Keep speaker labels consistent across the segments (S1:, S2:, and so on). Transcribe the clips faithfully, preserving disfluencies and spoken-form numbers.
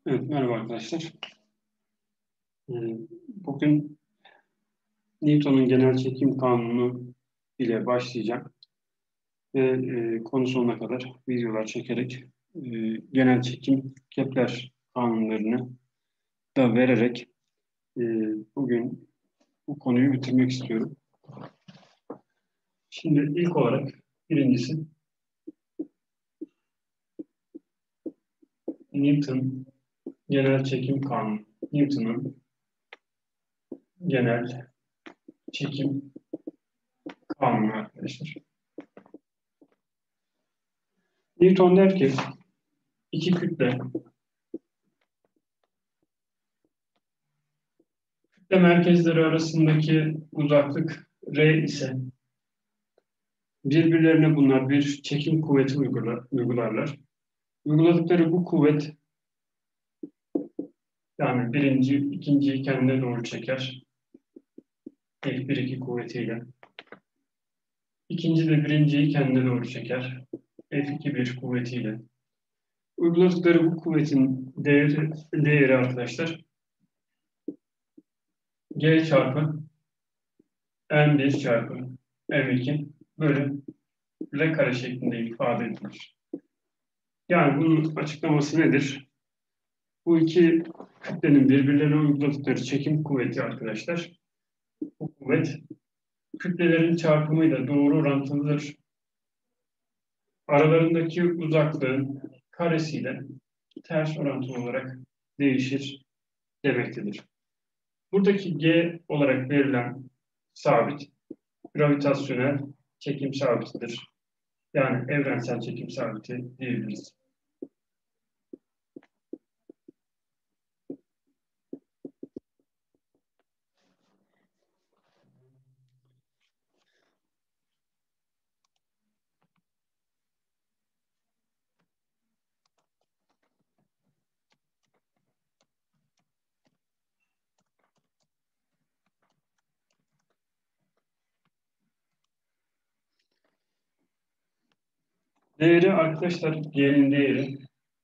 S1: Evet, merhaba arkadaşlar. Ee, Bugün Newton'un genel çekim kanunu ile başlayacağım ve e, konu sonuna kadar videolar çekerek e, genel çekim Kepler kanunlarını da vererek e, bugün bu konuyu bitirmek istiyorum. Şimdi ilk olarak birincisi Newton genel çekim kanunu. Newton'un genel çekim kanunu arkadaşlar. Newton der ki iki kütle kütle merkezleri arasındaki uzaklık R ise birbirlerine bunlar bir çekim kuvveti uygular, uygularlar. Uyguladıkları bu kuvvet yani birinci, ikinciyi kendine doğru çeker. F bir iki kuvvetiyle. İkinci de birinciyi kendine doğru çeker. F iki bir kuvvetiyle. Uyguladıkları bu kuvvetin değeri, değeri arkadaşlar G çarpı M bir çarpı M iki bölü R kare şeklinde ifade edilir. Yani bunun açıklaması nedir? Bu iki kütlenin birbirlerine uyguladıkları çekim kuvveti arkadaşlar. Bu kuvvet kütlelerin çarpımıyla doğru orantılıdır. Aralarındaki uzaklığın karesiyle ters orantılı olarak değişir demektedir. Buradaki G olarak verilen sabit gravitasyonel çekim sabitidir. Yani evrensel çekim sabiti diyebiliriz. Değeri arkadaşlar G'nin değeri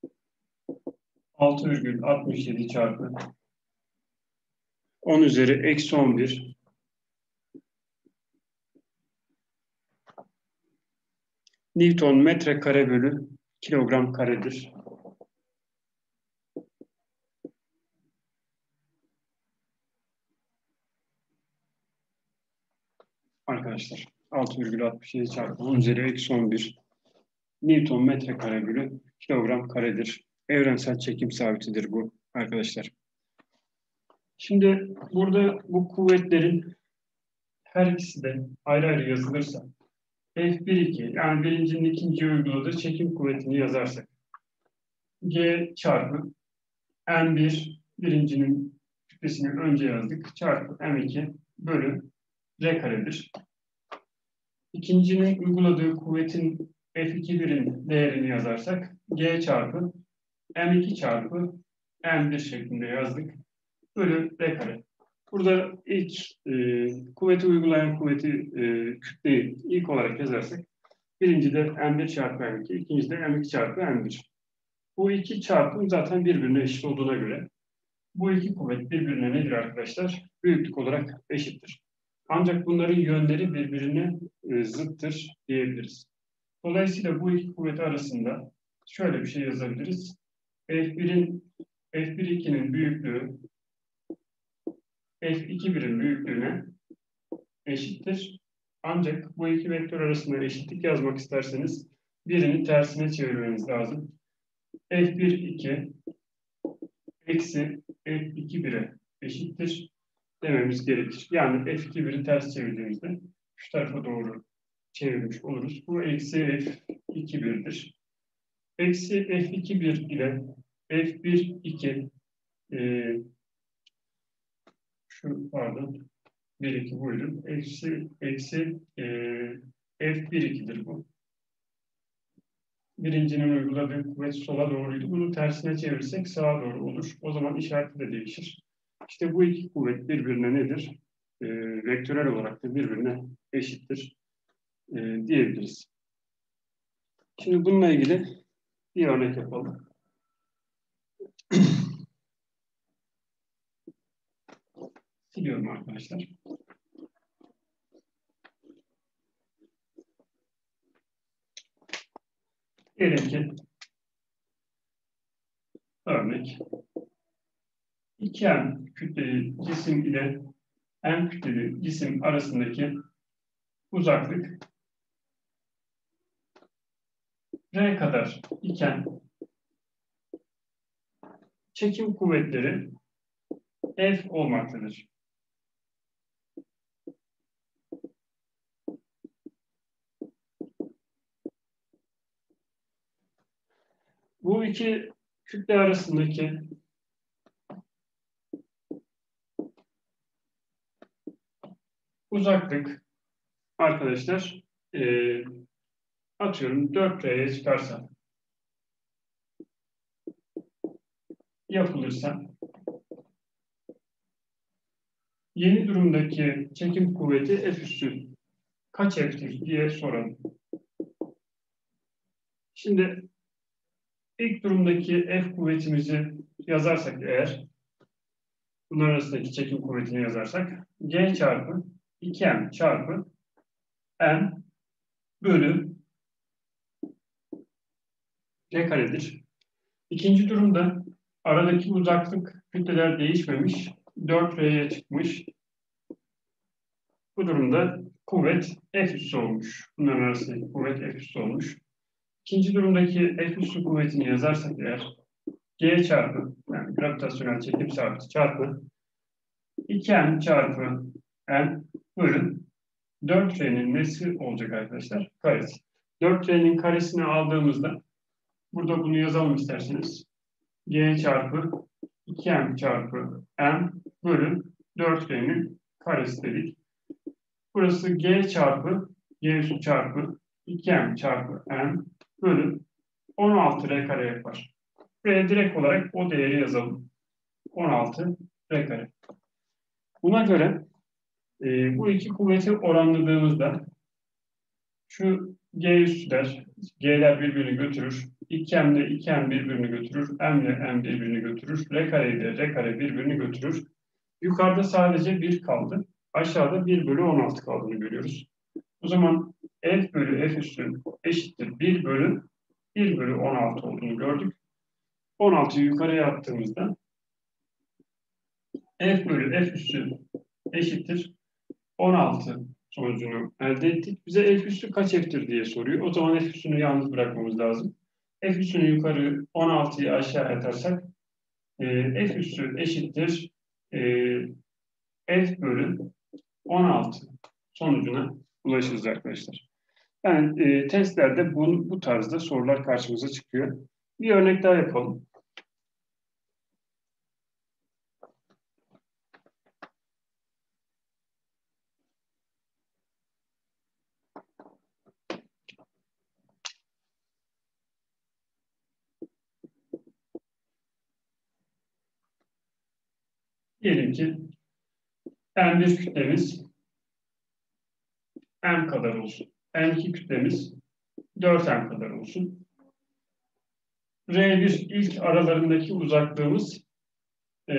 S1: altı virgül altmış yedi çarpı on üzeri eksi on bir Newton metre kare bölü kilogram karedir. Arkadaşlar altı virgül altmış yedi çarpı on üzeri eksi on bir Newton metre kare bölü kilogram karedir. Evrensel çekim sabitidir bu arkadaşlar. Şimdi burada bu kuvvetlerin her ikisi de ayrı ayrı yazılırsa F bir iki yani birincinin ikinciye uyguladığı çekim kuvvetini yazarsak G çarpı M bir birincinin kütlesini önce yazdık çarpı M iki bölü R karedir. İkincinin uyguladığı kuvvetin F iki birin değerini yazarsak G çarpı M iki çarpı M bir şeklinde yazdık. Bölü R kare. Burada ilk e, kuvveti uygulayan kuvveti e, kütleyi ilk olarak yazarsak birinci de M bir çarpı M iki, ikinci de M iki çarpı M bir. Bu iki çarpım zaten birbirine eşit olduğuna göre bu iki kuvvet birbirine nedir arkadaşlar? Büyüklük olarak eşittir. Ancak bunların yönleri birbirine e, zıttır diyebiliriz. Dolayısıyla bu iki kuvvet arasında şöyle bir şey yazabiliriz. F birin F bir ikinin büyüklüğü F iki birin büyüklüğüne eşittir. Ancak bu iki vektör arasında eşitlik yazmak isterseniz birini tersine çevirmeniz lazım. F bir iki eksi F iki bire eşittir dememiz gerekir. Yani F iki biri ters çevirdiğimizde şu tarafa doğru çevirmiş oluruz. Bu eksi F iki birdir. Eksi F iki bir ile F bir iki e, şu pardon bir iki buydu. Eksi, eksi e, F bir ikidir bu. Birincinin uyguladığı kuvvet sola doğruydu. Bunu tersine çevirirsek sağa doğru olur. O zaman işareti de değişir. İşte bu iki kuvvet birbirine nedir? E, vektörel olarak da birbirine eşittir e, diyebiliriz. Şimdi bununla ilgili bir örnek yapalım. Siliyorum arkadaşlar. Diyelim ki örnek iki M kütleli cisim ile M kütleli cisim arasındaki uzaklık R kadar iken çekim kuvvetleri F olmaktadır. Bu iki kütle arasındaki uzaklık arkadaşlar e, atıyorum dört R'ye çıkarsa yapılırsa yeni durumdaki çekim kuvveti F üssü kaç F'tir diye soralım. Şimdi ilk durumdaki F kuvvetimizi yazarsak eğer, bunlar arasındaki çekim kuvvetini yazarsak G çarpı iki M çarpı M bölü R karedir. İkinci durumda aradaki uzaklık kütleler değişmemiş, dört R'ye çıkmış. Bu durumda kuvvet F üssü olmuş. Bunların arasındaki kuvvet F üssü olmuş. İkinci durumdaki F üssü kuvvetini yazarsak eğer G çarpı, yani gravitasyonel çekim sabiti çarpı iki M çarpı M bölü dört R'nin nesi olacak arkadaşlar? Karesi. dört R'nin karesini aldığımızda burada bunu yazalım isterseniz. G çarpı iki M çarpı M bölü dört R'nin karesi dedik. Burası G çarpı G üssü çarpı iki M çarpı M bölü on altı R kare yapar. Buraya direkt olarak o değeri yazalım. on altı R kare. Buna göre e, bu iki kuvveti oranladığımızda şu G üssüler, G'ler birbirini götürür. iki M ile iki M birbirini götürür. M ile M birbirini götürür. R kare ile R kare birbirini götürür. Yukarıda sadece bir kaldı. Aşağıda bir bölü on altı kaldığını görüyoruz. O zaman F bölü F üssü eşittir bir bölü bir bölü on altı olduğunu gördük. on altıyı yukarıya attığımızda F bölü F üssü eşittir on altı sonucunu elde ettik. Bize F üssü kaç F'tir diye soruyor. O zaman F üssünü yalnız bırakmamız lazım. F üssünü yukarı on altıyı aşağı atarsak e, F üssü eşittir e, F bölü on altı sonucuna ulaşırız arkadaşlar. Yani e, testlerde bu, bu tarzda sorular karşımıza çıkıyor. Bir örnek daha yapalım. Diyelim ki M bir kütlemiz M kadar olsun. M iki kütlemiz dört M kadar olsun. R bir ilk aralarındaki uzaklığımız e,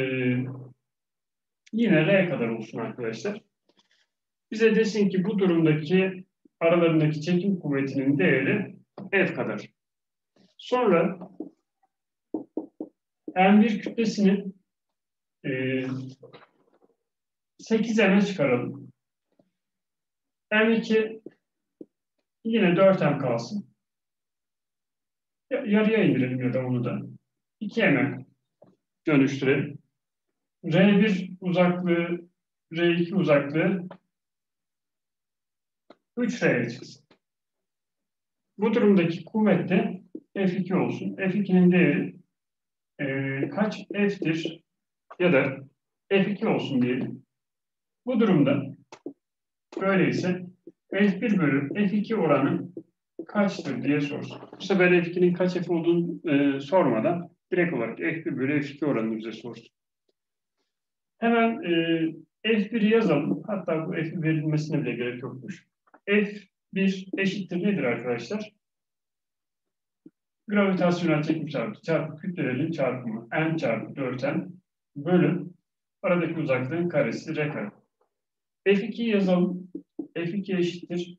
S1: yine R kadar olsun arkadaşlar. Bize desin ki bu durumdaki aralarındaki çekim kuvvetinin değeri F kadar. Sonra M bir kütlesini e, sekiz M'e çıkaralım. M iki yine dört M kalsın. Yarıya indirelim ya da onu da. iki M'e dönüştürelim. R bir uzaklığı, R iki uzaklığı üç R'ye çıksın. Bu durumdaki kuvvet de F iki olsun. F ikinin değeri e, kaç F'tir ya da F iki olsun diyelim. Bu durumda böyleyse F bir bölü F iki oranı kaçtır diye sorsun. Bu sefer F ikinin kaç F olduğunu e, sormadan direkt olarak F bir bölü F iki oranını bize sorsun. Hemen e, F bir'i yazalım. Hatta bu F bir verilmesine bile gerek yokmuş. F bir eşittir nedir arkadaşlar? Gravitasyonel çekim sabiti çarpı kütlelerin çarpımı n çarpı dört n bölü Aradaki uzaklığın karesi R kare. F iki'yi yazalım. F iki eşittir.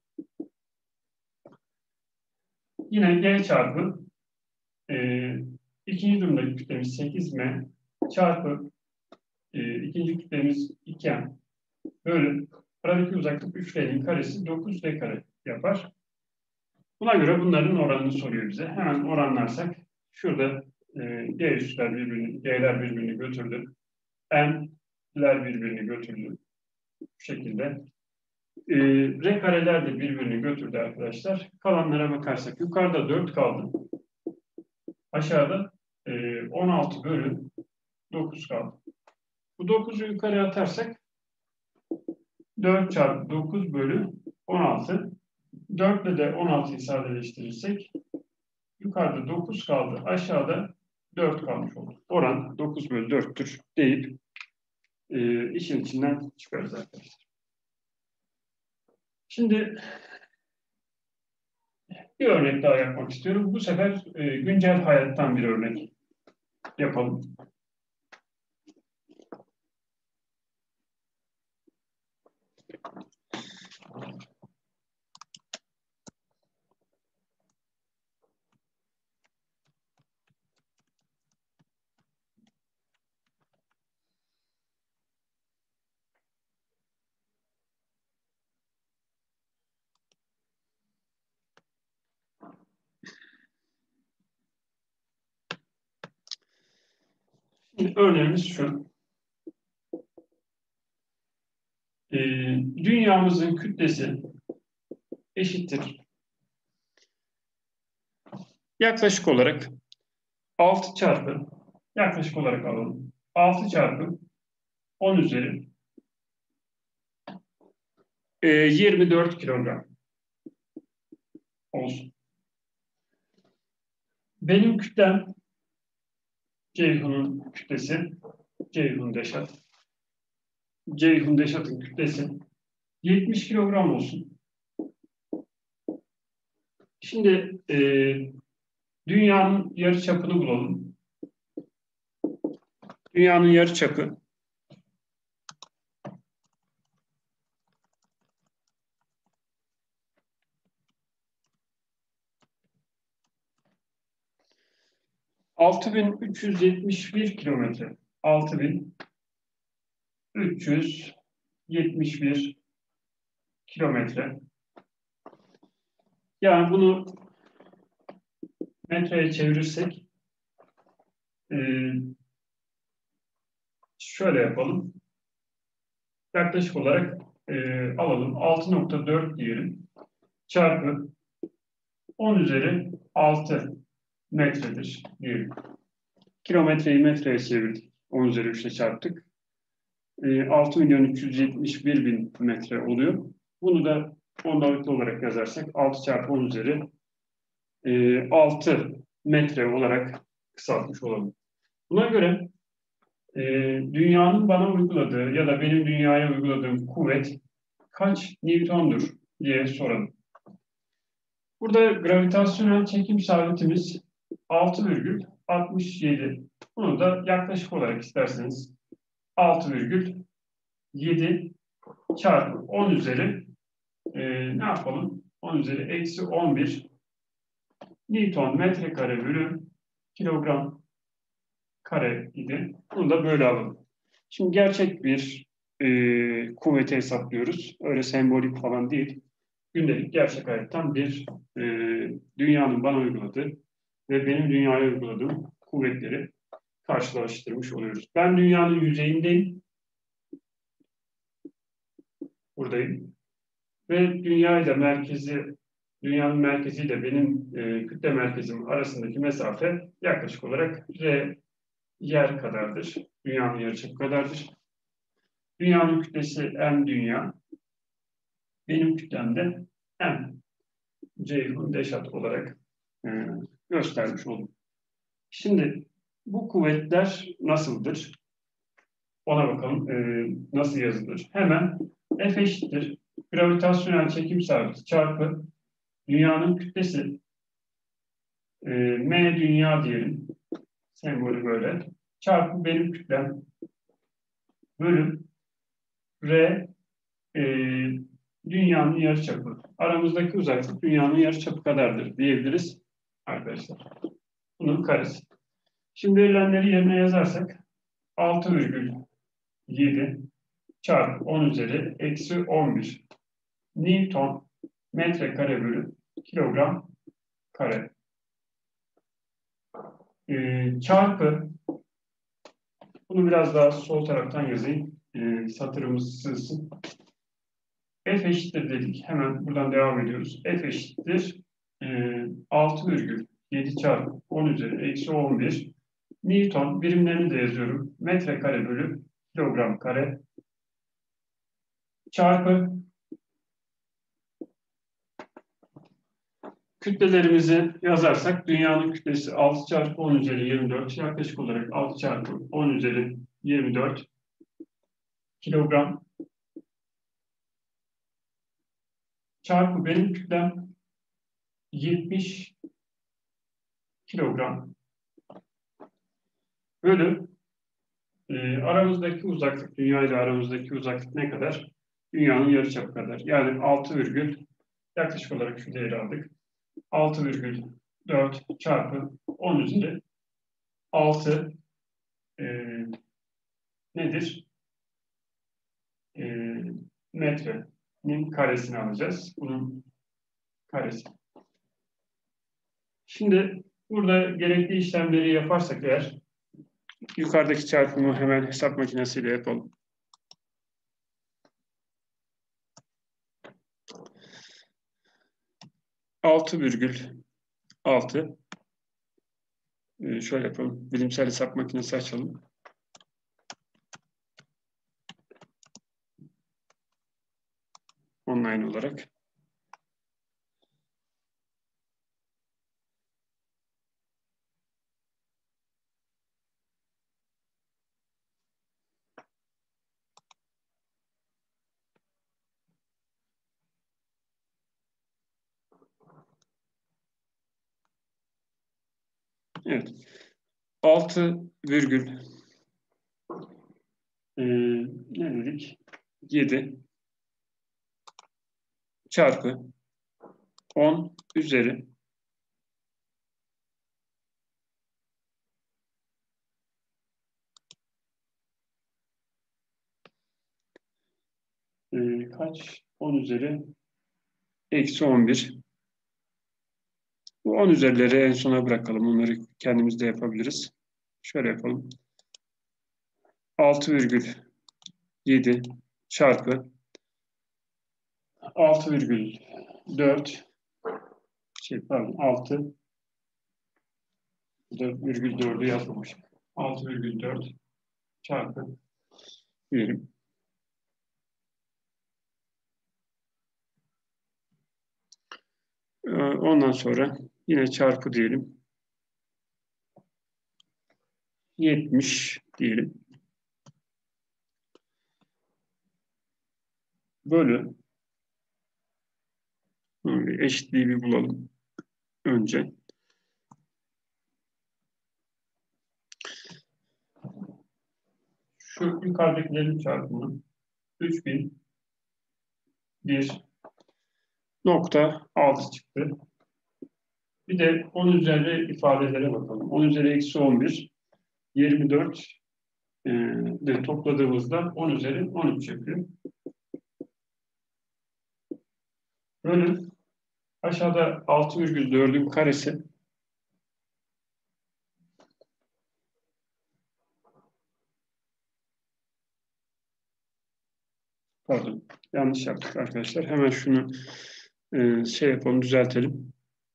S1: Yine G çarpı e, ikinci durumdaki kütlemiz sekiz M çarpı e, ikinci kütlemiz iki M bölü aradaki uzaklık üç R'nin karesi dokuz R kare yapar. Buna göre bunların oranını soruyor bize. Hemen oranlarsak şurada e, G üstler birbirini, G'ler birbirini götürdü. M'ler birbirini götürdü. Bu şekilde. E, R kareler de birbirini götürdü arkadaşlar. Kalanlara bakarsak yukarıda dört kaldı. Aşağıda e, on altı bölü dokuz kaldı. Bu dokuzu yukarı atarsak dört çarpı dokuz bölü on altı. dört ile de on altıyı sadeleştirirsek yukarıda dokuz kaldı. Aşağıda dört kalmış oldu. Oran dokuz bölü dörttür deyip e, işin içinden çıkarız arkadaşlar. Şimdi bir örnek daha yapmak istiyorum. Bu sefer e, güncel hayattan bir örnek yapalım. Şimdi örneğimiz şu. Ee, dünyamızın kütlesi eşittir. Yaklaşık olarak altı çarpı, yaklaşık olarak alalım. altı çarpı on üzeri e, yirmi dört kilogram olsun. Benim kütlem Ceyhun'un kütlesi, Ceyhun Deşat. Ceyhun Deşat'ın kütlesi yetmiş kilogram olsun. Şimdi e, dünyanın yarıçapını bulalım. Dünyanın yarıçapı altı bin üç yüz yetmiş bir kilometre. altı bin üç yüz yetmiş bir kilometre. Yani bunu metreye çevirirsek e, şöyle yapalım. Yaklaşık olarak e, alalım. altı nokta dört diyelim. Çarpı on üzeri altı metredir diyelim. Kilometreyi metreye çevirdik. on üzeri üç'e çarptık. E, altı milyon üç yüz yetmiş bir bin metre oluyor. Bunu da ondalıklı olarak yazarsak altı çarpı on üzeri e, altı metre olarak kısaltmış olalım. Buna göre e, dünyanın bana uyguladığı ya da benim dünyaya uyguladığım kuvvet kaç Newton'dur diye soralım. Burada gravitasyonel çekim sabitimiz altı virgül altmış yedi. Bunu da yaklaşık olarak isterseniz altı virgül yedi çarpı on üzeri e, ne yapalım? on üzeri eksi on bir Newton metrekare bölü kilogram kare idi. Bunu da böyle alalım. Şimdi gerçek bir e, kuvveti hesaplıyoruz. Öyle sembolik falan değil. Gündelik gerçek hayattan bir e, dünyanın bana uyguladığı ve benim dünyaya uyguladığım kuvvetleri karşılaştırmış oluyoruz. Ben dünyanın yüzeyindeyim. Buradayım. Ve dünyayla merkezi, dünyanın merkeziyle benim e, kütle merkezim arasındaki mesafe yaklaşık olarak R yer kadardır. Dünyanın yarıçapı kadardır. Dünyanın kütlesi M dünya. Benim kütlem de M Ceyhun Deşat olarak e, göstermiş oldum. Şimdi bu kuvvetler nasıldır? Ona bakalım e, nasıl yazılır. Hemen F eşittir. Gravitasyonel çekim sabiti çarpı dünyanın kütlesi e, M dünya diyelim. Sembolü böyle. Çarpı benim kütlem bölüm R e, dünyanın yarıçapı. Aramızdaki uzaklık dünyanın yarıçapı kadardır diyebiliriz arkadaşlar. Bunun karesi. Şimdi verilenleri yerine yazarsak altı virgül yedi çarpı on üzeri eksi on bir Newton metrekare bölü kilogram kare. Ee, çarpı, bunu biraz daha sol taraftan yazayım. Ee, satırımız sığsın. F eşittir dedik. Hemen buradan devam ediyoruz. F eşittir e, altı virgül yedi çarpı on üzeri eksi on bir Newton, birimlerini de yazıyorum. Metrekare bölü kilogram kare. Çarpı kütlelerimizi yazarsak dünyanın kütlesi altı çarpı on üzeri yirmi dört, yaklaşık olarak altı çarpı on üzeri yirmi dört kilogram çarpı benim kütlem yetmiş kilogram bölü e, aramızdaki uzaklık, dünya ile aramızdaki uzaklık ne kadar? Dünyanın yarıçapı kadar. Yani altı virgül, yaklaşık olarak şu değeri aldık. altı virgül dört çarpı on üzeri altı e, nedir? E, metrenin karesini alacağız. Bunun karesi. Şimdi burada gerekli işlemleri yaparsak eğer, yukarıdaki çarpımı hemen hesap makinesiyle yapalım. altı virgül altı ee, şöyle yapalım. Bilimsel hesap makinesi açalım. Online olarak. Evet. altı virgül e, ne dedik? yedi çarpı on üzeri e, kaç? on üzeri eksi on bir. Bu on üzerileri en sona bırakalım. Onları kendimiz de yapabiliriz. Şöyle yapalım. altı virgül yedi çarpı altı virgül dört şey pardon altı virgül dördü yazmamış. altı virgül dört çarpı diyelim. Ondan sonra yine çarpı diyelim. yetmiş diyelim. Bölü. Eşitliği bir bulalım. Önce. Şu yukarıdakilerin çarpımı üç bin bir nokta altı çıktı. Bir de on üzeri ifadelere bakalım. on üzeri eksi on bir, yirmi dört e, de topladığımızda on üzeri on üç yapıyor. Bölü aşağıda altı virgül dördün karesi pardon yanlış yaptık arkadaşlar. Hemen şunu e, şey yapalım, düzeltelim.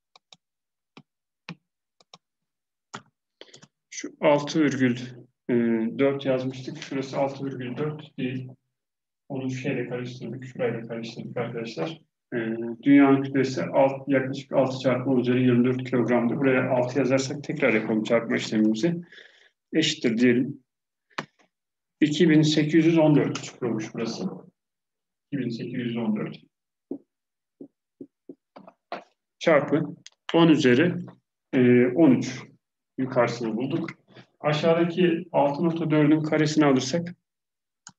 S1: Şu altı virgül dört yazmıştık. Şurası altı virgül dört değil. Onu şeyle karıştırdık. Şurayla karıştırdık arkadaşlar. E, dünyanın kütlesi alt, yaklaşık altı çarpı on üzeri yirmi dört kilogramdı. Buraya altı yazarsak tekrar yapalım çarpma işlemimizi. Eşittir diyelim. iki bin sekiz yüz on dört çıkıyormuş burası. iki bin sekiz yüz on dört çarpı on üzeri e, on üç yukarısını bulduk. Aşağıdaki altı nokta dördün karesini alırsak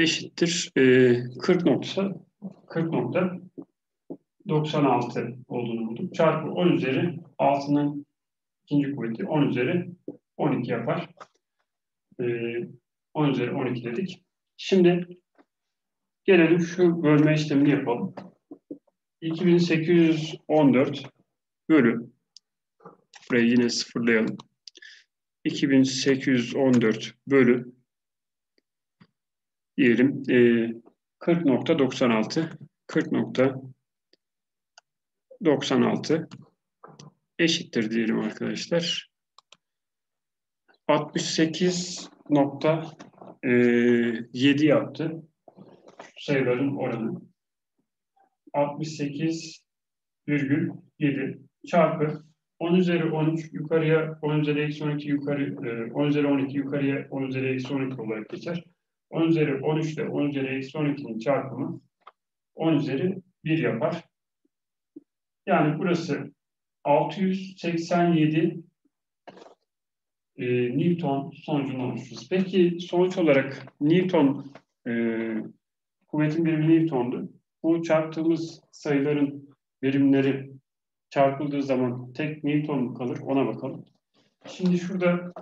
S1: eşittir e, kırk nokta doksan altı olduğunu bulduk. Çarpı on üzeri altının ikinci kuvveti on üzeri on iki yapar. E, on üzeri on iki dedik. Şimdi gelelim şu bölme işlemini yapalım. iki bin sekiz yüz on dört bölü, burayı yine sıfırlayalım. iki bin sekiz yüz on dört bölü diyelim e, kırk nokta doksan altı kırk nokta doksan altı eşittir diyelim arkadaşlar. altmış sekiz nokta yedi yaptı. Sayıların oranı. altmış sekiz virgül yedi çarpı on üzeri on üç yukarıya on üzeri eksi on iki yukarı on üzeri on iki yukarıya on üzeri eksi on iki olarak geçer. on üzeri on üç ile on üzeri eksi on ikinin çarpımı on üzeri bir yapar. Yani burası altı yüz seksen yedi e, Newton sonucunu oluştururuz. Peki sonuç olarak Newton e, kuvvetin birimi Newton'du. Bu çarptığımız sayıların birimleri çarpıldığı zaman tek Newton mu kalır? Ona bakalım. Şimdi şurada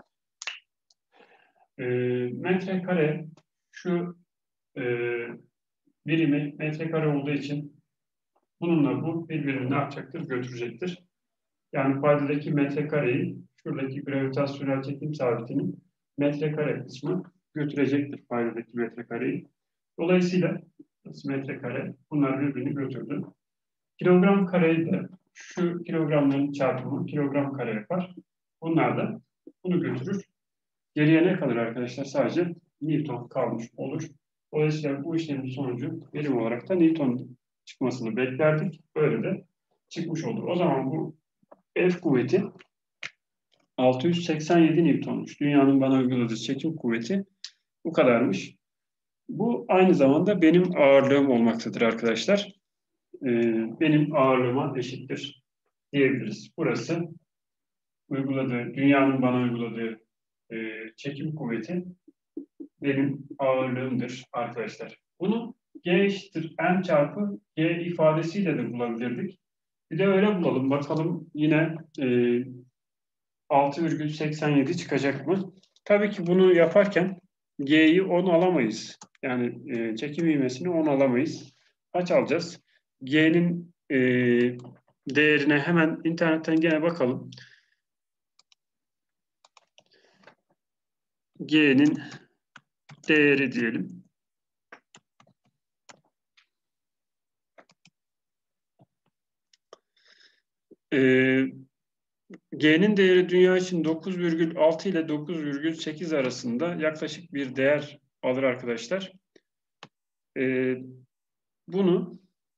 S1: e, metrekare şu e, birimi metrekare olduğu için bununla bu birbirini ne yapacaktır? Götürecektir. Yani paydadaki metrekareyi şuradaki gravitasyonel çekim sabitinin metrekare kısmı götürecektir paydadaki metrekareyi. Dolayısıyla metrekare bunlar birbirini götürdü. Kilogram kareyi de şu kilogramların çarpımı kilogram kare yapar. Bunlar da bunu götürür. Geriye ne kalır arkadaşlar? Sadece Newton kalmış olur. Dolayısıyla bu işlemin sonucu birim olarak da Newton çıkmasını beklerdik. Böyle de çıkmış olur. O zaman bu F kuvveti altı yüz seksen yedi Newton'muş. Dünyanın bana uyguladığı çekim kuvveti bu kadarmış. Bu aynı zamanda benim ağırlığım olmaktadır arkadaşlar. Ee, benim ağırlığıma eşittir diyebiliriz. Burası uyguladığı, dünyanın bana uyguladığı e, çekim kuvveti benim ağırlığımdır arkadaşlar. Bunu G eşittir M çarpı G ifadesiyle de bulabilirdik. Bir de öyle bulalım. Bakalım yine e, altı virgül seksen yedi çıkacak mı? Tabii ki bunu yaparken G'yi on alamayız. Yani e, çekim ivmesini on alamayız. Kaç alacağız? G'nin e, değerine hemen internetten gene bakalım. G'nin değeri diyelim. Ee, G'nin değeri dünya için dokuz virgül altı ile dokuz virgül sekiz arasında yaklaşık bir değer alır arkadaşlar. Ee, bunu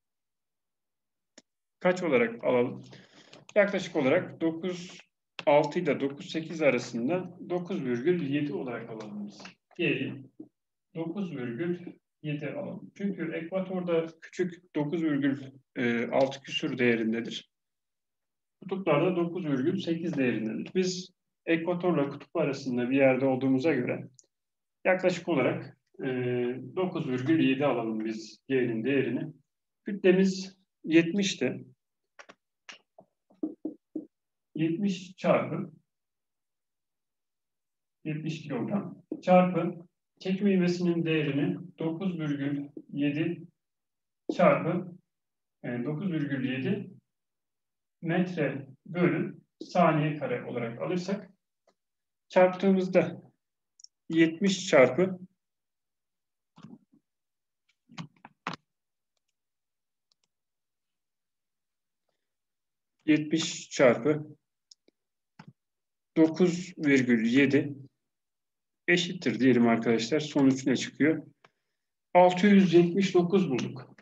S1: kaç olarak alalım? Yaklaşık olarak dokuz altı ile dokuz sekiz arasında dokuz virgül yedi olarak alalım biz. G'yi dokuz virgül yedi alalım. Çünkü ekvatorda küçük dokuz virgül altı küsur değerindedir. Kutuplarda dokuz virgül sekiz değerindedir. Biz ekvatorla kutup arasında bir yerde olduğumuza göre yaklaşık olarak e, dokuz virgül yedi alalım biz G'nin değerini. Kütlemiz yetmişti. yetmiş çarpı yetmiş kilogram çarpı çekim ivmesinin değerini dokuz virgül yedi çarpı e, dokuz virgül yedi metre bölü saniye kare olarak alırsak çarptığımızda yetmiş çarpı yetmiş çarpı dokuz virgül yedi eşittir diyelim arkadaşlar. Sonuç ne çıkıyor? altı yüz yetmiş dokuz bulduk.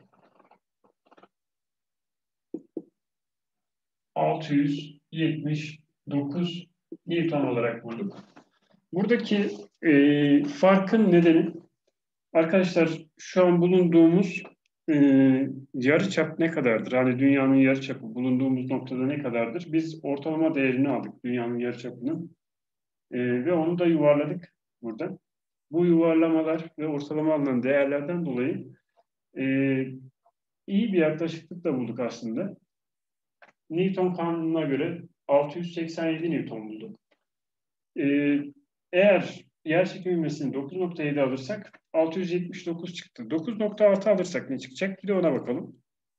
S1: altı yüz yetmiş dokuz Newton olarak bulduk. Buradaki e, farkın nedeni arkadaşlar şu an bulunduğumuz e, yarıçap ne kadardır? Hani dünyanın yarıçapı bulunduğumuz noktada ne kadardır? Biz ortalama değerini aldık dünyanın yarıçapının e, ve onu da yuvarladık burada. bu yuvarlamalar ve ortalama alınan değerlerden dolayı e, iyi bir yaklaşıklıkla bulduk aslında. Newton kanununa göre altı yüz seksen yedi Newton bulduk. E, eğer yerçekim ivmesini dokuz nokta yedi alırsak altı yüz yetmiş dokuz çıktı. dokuz nokta altı alırsak ne çıkacak? Bir de ona bakalım.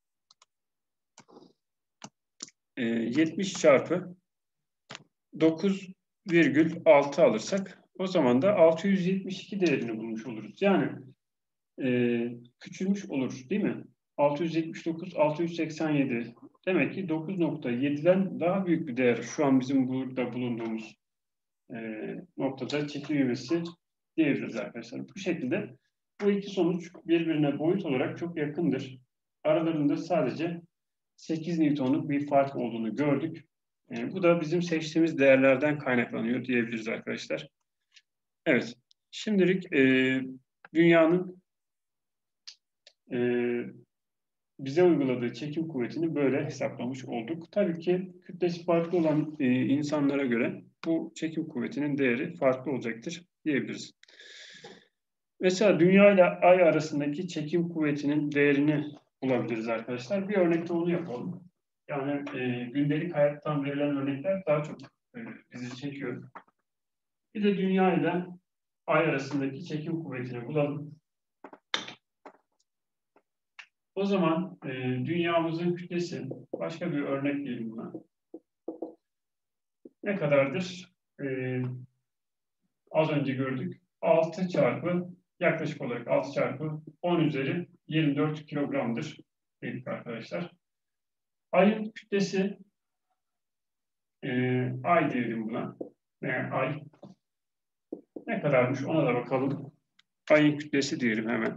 S1: E, yetmiş çarpı dokuz virgül altı alırsak o zaman da altı yüz yetmiş iki değerini bulmuş oluruz. Yani e, küçülmüş olur değil mi? altı yüz yetmiş dokuz, altı yüz seksen yedi. Demek ki dokuz nokta yedi'den daha büyük bir değer şu an bizim burada bulunduğumuz e, noktada çekim ivmesi diyebiliriz arkadaşlar. Bu şekilde bu iki sonuç birbirine boyut olarak çok yakındır. Aralarında sadece sekiz Newton'luk bir fark olduğunu gördük. E, bu da bizim seçtiğimiz değerlerden kaynaklanıyor diyebiliriz arkadaşlar. Evet, şimdilik e, dünyanın e, bize uyguladığı çekim kuvvetini böyle hesaplamış olduk. Tabii ki kütlesi farklı olan e, insanlara göre bu çekim kuvvetinin değeri farklı olacaktır diyebiliriz. Mesela Dünya ile Ay arasındaki çekim kuvvetinin değerini bulabiliriz arkadaşlar. Bir örnekte onu yapalım. Yani e, gündelik hayattan verilen örnekler daha çok e, bizi çekiyor. Bir de Dünya ile Ay arasındaki çekim kuvvetini bulalım. O zaman e, dünyamızın kütlesi, başka bir örnek diyelim buna. Ne kadardır? E, az önce gördük. altı çarpı, yaklaşık olarak altı çarpı on üzeri yirmi dört kilogramdır dedik arkadaşlar. Ayın kütlesi, e, ay diyelim buna. Yani ay ne kadarmış ona da bakalım. Ayın kütlesi diyelim hemen.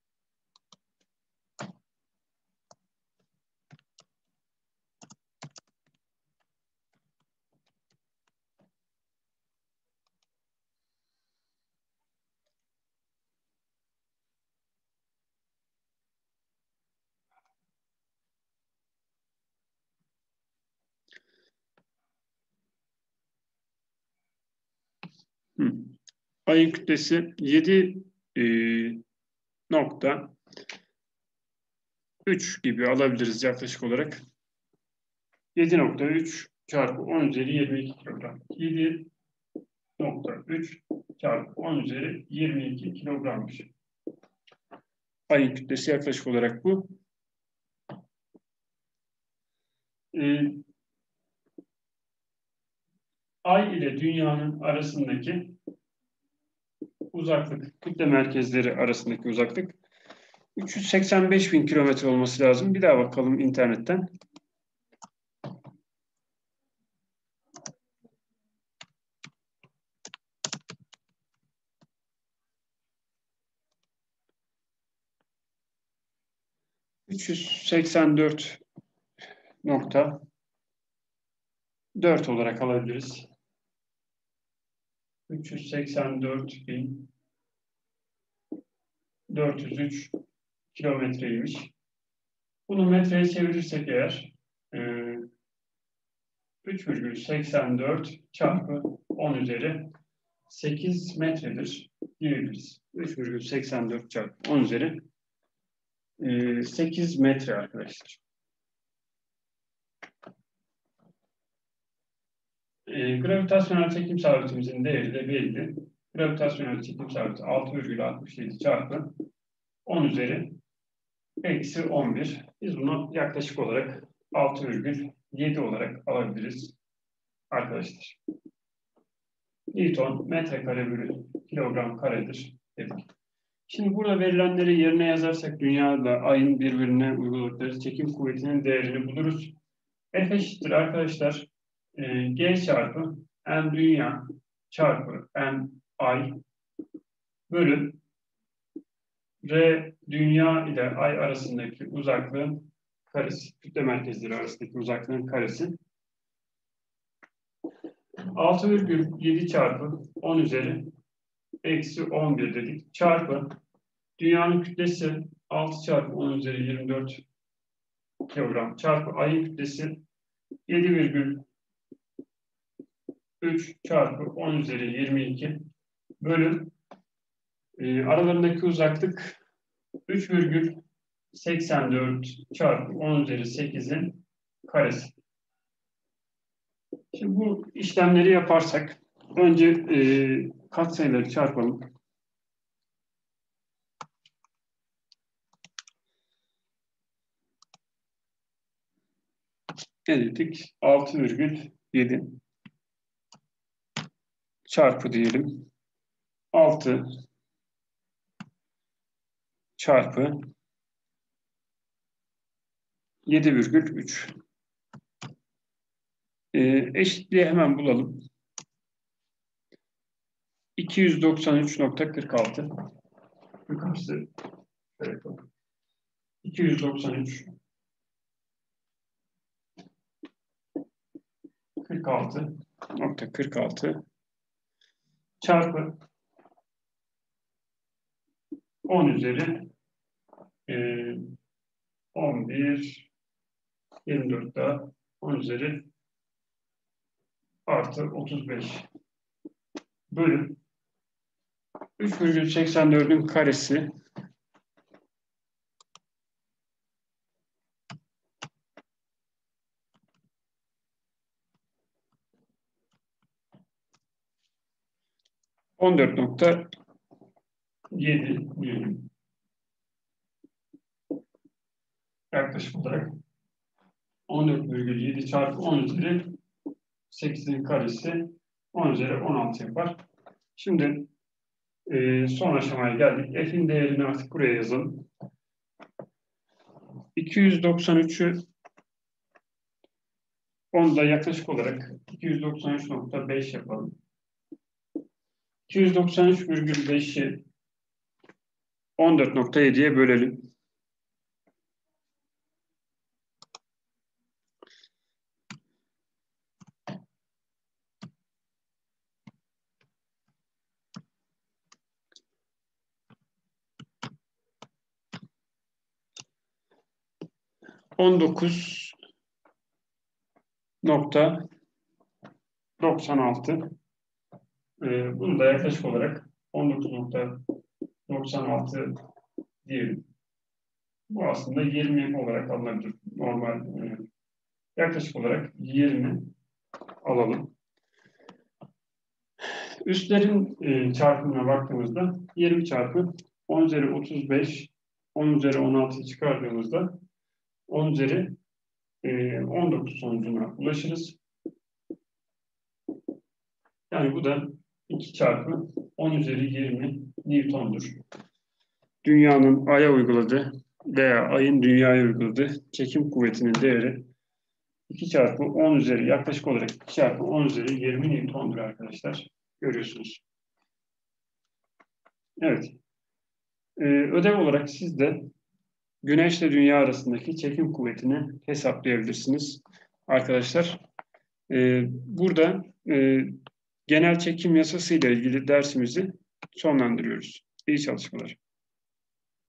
S1: Hı. Ayın kütlesi yedi nokta üç gibi alabiliriz yaklaşık olarak. yedi nokta üç çarpı on üzeri yirmi iki kilogram. yedi nokta üç çarpı on üzeri yirmi iki kilogrammış. Ayın kütlesi yaklaşık olarak bu. Ee, Ay ile Dünya'nın arasındaki uzaklık, kütle merkezleri arasındaki uzaklık üç yüz seksen beş bin kilometre olması lazım. Bir daha bakalım internetten. üç yüz seksen dört nokta dört olarak alabiliriz. üç yüz seksen dört bin dört yüz üç kilometreymiş. Bunu metreye çevirirsek eğer üç virgül seksen dört çarpı on üzeri sekiz metredir diyebiliriz. üç virgül seksen dört çarpı on üzeri sekiz metre arkadaşlar. E, gravitasyonel çekim sabitimizin değeri de belli. Gravitasyonel çekim sabiti altı virgül altmış yedi çarpı on üzeri eksi on bir. Biz bunu yaklaşık olarak altı virgül yedi olarak alabiliriz arkadaşlar. Newton metrekare bölü kilogram karedir dedik. Şimdi burada verilenleri yerine yazarsak dünyada ayın birbirine uyguladıkları çekim kuvvetinin değerini buluruz. F eşittir arkadaşlar e, G çarpı M dünya çarpı M ay bölü R dünya ile ay arasındaki uzaklığın karesi, kütle merkezleri arasındaki uzaklığın karesi. altı virgül yedi çarpı on üzeri eksi on bir dedik. Çarpı dünyanın kütlesi altı çarpı on üzeri yirmi dört kilogram çarpı ayın kütlesi yedi virgül üç çarpı on üzeri yirmi iki bölü E, aralarındaki uzaklık üç virgül seksen dört çarpı on üzeri sekizin karesi. Şimdi bu işlemleri yaparsak önce e, katsayıları çarpalım. Ne dedik? altı virgül yedi çarpı diyelim. altı çarpı yedi virgül üç. Ee, eşitliği hemen bulalım. iki yüz doksan üç nokta kırk altı. Yukarısı şöyle yapalım. iki yüz doksan üç kırk altı nokta kırk altı çarpı on üzeri e, on bir yirmi dört daha on üzeri artı otuz beş bölü üç virgül seksen dördün karesi on dört nokta yedi diyelim. Yaklaşık olarak on dört virgül yedi çarpı on üzeri sekizin karesi on üzeri on altı yapar. Şimdi e, son aşamaya geldik. F'in değerini artık buraya yazalım. iki yüz doksan üçü onu da yaklaşık olarak iki yüz doksan üç nokta beş yapalım. iki yüz doksan üç virgül beşi on dört nokta yediye bölelim. on dokuz nokta doksan altı. Ee, bunu da yaklaşık olarak on dokuz nokta doksan altı diyelim. Bu aslında yirmi olarak alınabilir. Normal e, yaklaşık olarak yirmi alalım. Üstlerin e, çarpımına baktığımızda yirmi çarpı on üzeri otuz beş on üzeri on altı çıkardığımızda on üzeri e, on dokuz sonucuna ulaşırız. Yani bu da iki çarpı on üzeri yirmi Newton'dur. Dünyanın Ay'a uyguladığı veya Ay'ın Dünya'ya uyguladığı çekim kuvvetinin değeri iki çarpı on üzeri yaklaşık olarak iki çarpı on üzeri yirmi Newton'dur arkadaşlar. Görüyorsunuz. Evet. Ee, ödev olarak siz de Güneş ile Dünya arasındaki çekim kuvvetini hesaplayabilirsiniz. Arkadaşlar e, burada e, genel çekim yasası ile ilgili dersimizi sonlandırıyoruz. İyi çalışmalar.